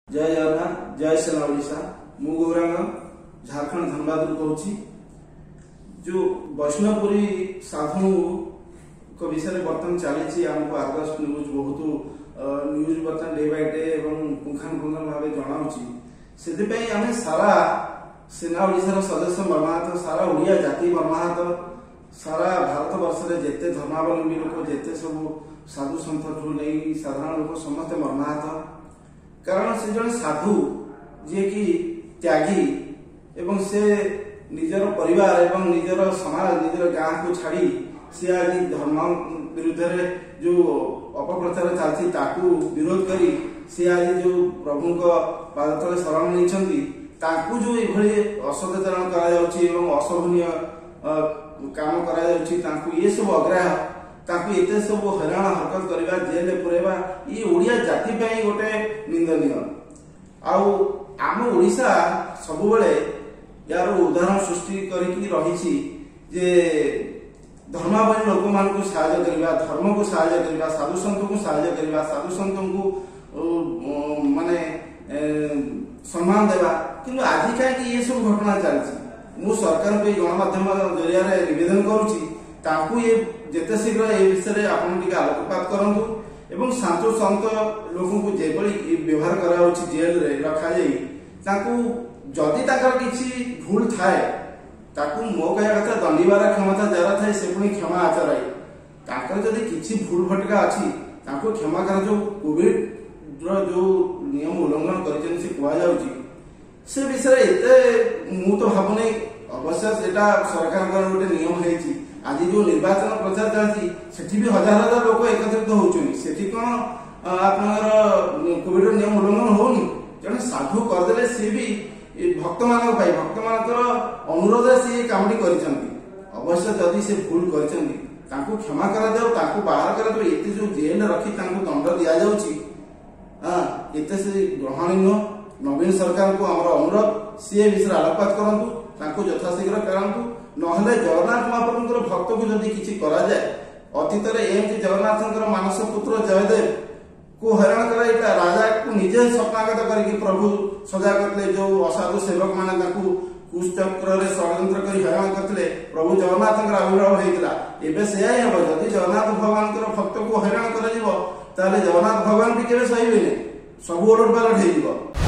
जय जगन्नाथ जय सेना ओडिशा मु गौरांग झारखंड धनबाद कहूँ जो वैष्णवपुरी साधु को विषय बर्तमान चली आमको आर्गस न्यूज बहुत न्यूज बर्तमान डे बाय डे पुंखानुपुंखन भाव जनाऊँगी आम सारा सेना ओडिशार सदस्य मर्माहत सारा ओडिया जाति मर्माहत सारा भारत वर्ष में जिते धर्मावलंबी लोक जिते सब साधु सन्थ ठू नहीं साधारण लोक समस्ते मर्माहत कारण से जन साधु जी की त्यागी एवं से निजर परिवार एवं निजर समाज निजर गाँ को छाड़ी सी आज धर्म विरुद्ध जो अपप्रचार चलती विरोध करी सी आज जो प्रभु पाद तले शरण नहीं जो ये असदाचरण कर अशोभनीय काम कर ये सब अग्राह एते सब हैरान हरकत करवा जेल पुरेवा ये ओडिया जाति गोटे निंदनीय आम ओडिशा सब बेले यार उदाहरण सृष्टि रही जे धर्मावली लोक मान को साहाय्य करवा धर्म को साहाय्य करवा साधु सन्त को साहाय्य करवा साधु सन्त को माने सम्मान देवा किंतु आज कहीं ये सब घटना चलती मु सरकार को गणमाध्यम जरिया निवेदन करुँची ये जेते शीघ्र ए विषय आपन टिके आलोकपात करंतु एवं साधु संत लोक को जेबली व्यवहार करा जेल रे रखा जाई ताकू जदि ताकर किछि भूल थाए ताकू मो कहया कथा दंडीबार क्षमता जरा थाए से पुनी क्षमा आचराई ताकर जदि किछि भूल भटका अछि ताकू क्षमा कर जो कोविड जो नियम उल्लंघन करिसेन से कुआ जाउची से विषय एते मु तो भाबने अवश्य सेटा सरकार का गोटे नियम हेछि आज जो निर्वाचन प्रचार चलती सेठी भी हजार हजार लोक एकत्रित होउछनी सेठी कोन आपनर कोविड नियम उल्लंघन होनी जने साधु करदेले से भी भक्त मानकर अनुरोध से कामटी करिसंती अवश्य जदि से भूल करिसंती तांको क्षमा करा जाओ तांको बाहर करा जाओ एते जो जेल रखी तांको दंड दिया जाउची एते से ग्रहणीय नवीन सरकार को हमर अनुरोध से विषय आलोकपात करंतु तांको यथाशीघ्र करंतु नहले जगन्नाथ महाप्रभुଙ୍କର भक्त को जदि किछि करा जाए अतीत रे एमती जगन्नाथଙ୍କର मानस पुत्र जयदेव को हैरान करा एटा राजा को निजे सत्यागत करके प्रभु सजा करले जो असाधु सेवक माने ताकू कुचक्र रे षडयंत्र करी हैरान करले प्रभु जगन्नाथଙ୍କର आविर्भाव हेतिला एबे सेया ही हो जदि जगन्नाथ भगवानଙ୍କର भक्त को हैरान करा जिवो ताले जगन्नाथ भगवान भी केबे सहिबेने सब ओलट पालट हेजिवो।